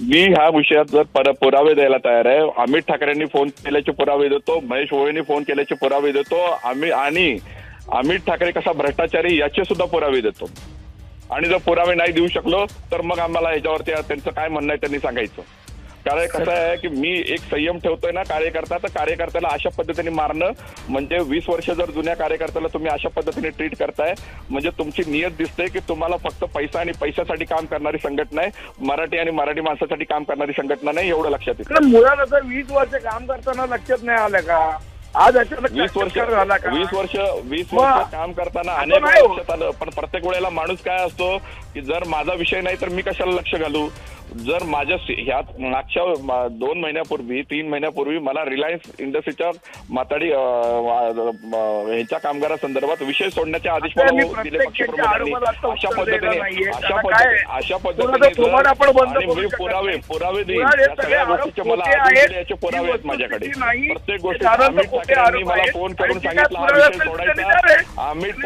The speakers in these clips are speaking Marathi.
मी ह्या विषयात जर पुरावे द्यायला तयार आहे। अमित ठाकरेंनी फोन केल्याचे पुरावे देतो, महेश भोईंनी फोन केल्याचे पुरावे देतो, आणि अमित ठाकरे कसा भ्रष्टाचारी याचे सुद्धा पुरावे देतो। आणि जर पुरावे नाही देऊ शकलो तर मग आम्हाला ह्याच्यावरती त्यांचं काय म्हणणं आहे त्यांनी सांगायचं। कारण कसं आहे की मी एक संयम ठेवतोय ना कार्यकर्ता, तर कार्यकर्त्याला अशा पद्धतीने मारणं म्हणजे 20 वर्ष जर जुन्या कार्यकर्त्याला तुम्ही अशा पद्धतीने ट्रीट करताय म्हणजे तुमची नियत दिसते की तुम्हाला फक्त पैसा आणि पैशासाठी काम करणारी संघटना आहे, मराठी आणि मराठी माणसासाठी काम करणारी संघटना नाही, एवढं लक्षात येतं। मुळात असं 20 वर्ष काम करताना लक्षात नाही आलं का? आज अचानक 20 वर्ष काम करताना अनेक लक्षात आलं, पण प्रत्येक वेळेला माणूस काय असतो की जर माझा विषय नाही तर मी कशाला लक्ष घालू। जर माझ्या ह्यात मागच्या 2 महिन्यापूर्वी 3 महिन्यापूर्वी मला रिलायन्स इंडस्ट्रीच्या माताडी ह्याच्या कामगारांसंदर्भात विषय सोडण्याचे आदेश दिले पक्षप्रमुखांनी। अशा पद्धतीने मी पुरावे देईन, या सगळ्या गोष्टीचे मला आदेश दिले, याचे पुरावे आहेत माझ्याकडे। प्रत्येक गोष्टी अमित ठाकरेंनी मला फोन करून सांगितलं हा विषय सोडायचा, अमित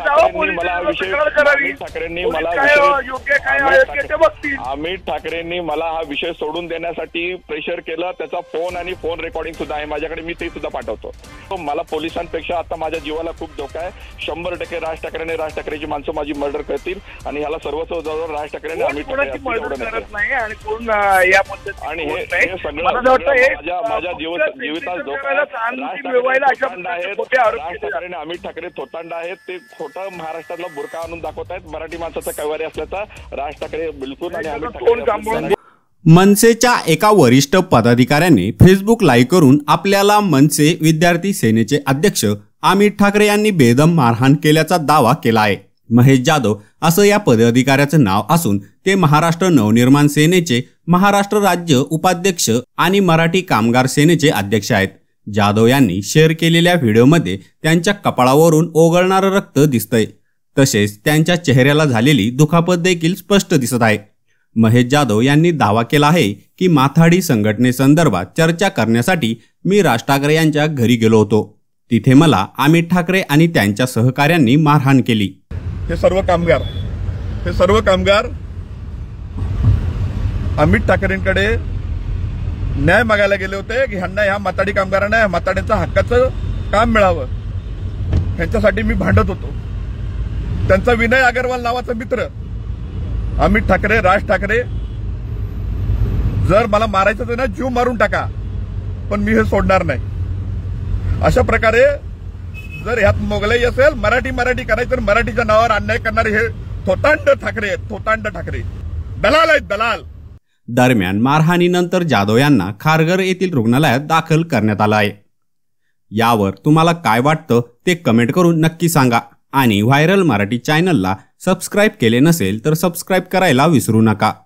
ठाकरेंनी मला हा विषय सोडून देण्यासाठी प्रेशर केलं, त्याचा फोन आणि फोन रेकॉर्डिंग सुद्धा आहे माझ्याकडे, मी ते सुद्धा पाठवतो। मला पोलिसांपेक्षा आता माझ्या जीवाला खूप धोका आहे। 100% राज ठाकरेची माणसं माझी मर्डर करतील आणि ह्याला सर्वस्व जवळ राज ठाकरेंनी अमित ठाकरे आणि हे सगळं माझ्या जीवितास धोका आहे। राज ठाकरे अमित ठाकरे थोतांडा आहेत, ते खोटं महाराष्ट्रातला बुरका आणून दाखवत आहेत मराठी माणसाचा कैवारी असल्याचा। राज ठाकरे बिलकुल आणि अमित ठाकरे मनसेच्या एका वरिष्ठ पदाधिकाऱ्याने फेसबुक लाईव्ह करून आपल्याला मनसे विद्यार्थी सेनेचे अध्यक्ष अमित ठाकरे यांनी बेदम मारहाण केल्याचा दावा केला आहे। महेश जाधव असं या पदाधिकाऱ्याचं नाव असून ते महाराष्ट्र नवनिर्माण सेनेचे महाराष्ट्र राज्य उपाध्यक्ष आणि मराठी कामगार सेनेचे अध्यक्ष आहेत। जाधव यांनी शेअर केलेल्या व्हिडिओमध्ये त्यांच्या कपाळावरून ओघळणारं रक्त दिसतंय, तसेच त्यांच्या चेहऱ्याला झालेली दुखापत देखील स्पष्ट दिसत आहे। महेश जाधव यांनी दावा केला आहे की माथाडी संघटनेसंदर्भात चर्चा करण्यासाठी मी राज ठाकरे यांच्या घरी गेलो होतो, तिथे मला अमित ठाकरे आणि त्यांच्या सहकाऱ्यांनी मारहाण केली। हे सर्व कामगार अमित ठाकरेंकडे न्याय मागायला गेले होते की ह्यांना ह्या माथाडी कामगारांना माथाड्यांच्या हक्काचं काम मिळावं, ह्यांच्यासाठी मी भांडत होतो। त्यांचा विनय अगरवाल नावाचा मित्र अमित ठाकरे, राज ठाकरे, जर मला मारायचं तर ना जीव मारून टाका, पण मी हे सोडणार नाही। अशा प्रकारे जर ह्यात मोगलाई असेल, मराठी करायचं तर मराठीच्या नावावर अन्याय करणारे हे थोतांड ठाकरे दलाल आहेत, दलाल। दरम्यान मारहाणीनंतर जाधव यांना खारघर येथील रुग्णालयात दाखल करण्यात आलं आहे। यावर तुम्हाला काय वाटतं ते कमेंट करून नक्की सांगा आणि व्हायरल मराठी चॅनलला सबस्क्राइब केले नसेल तर सबस्क्राइब करायला विसरू नका।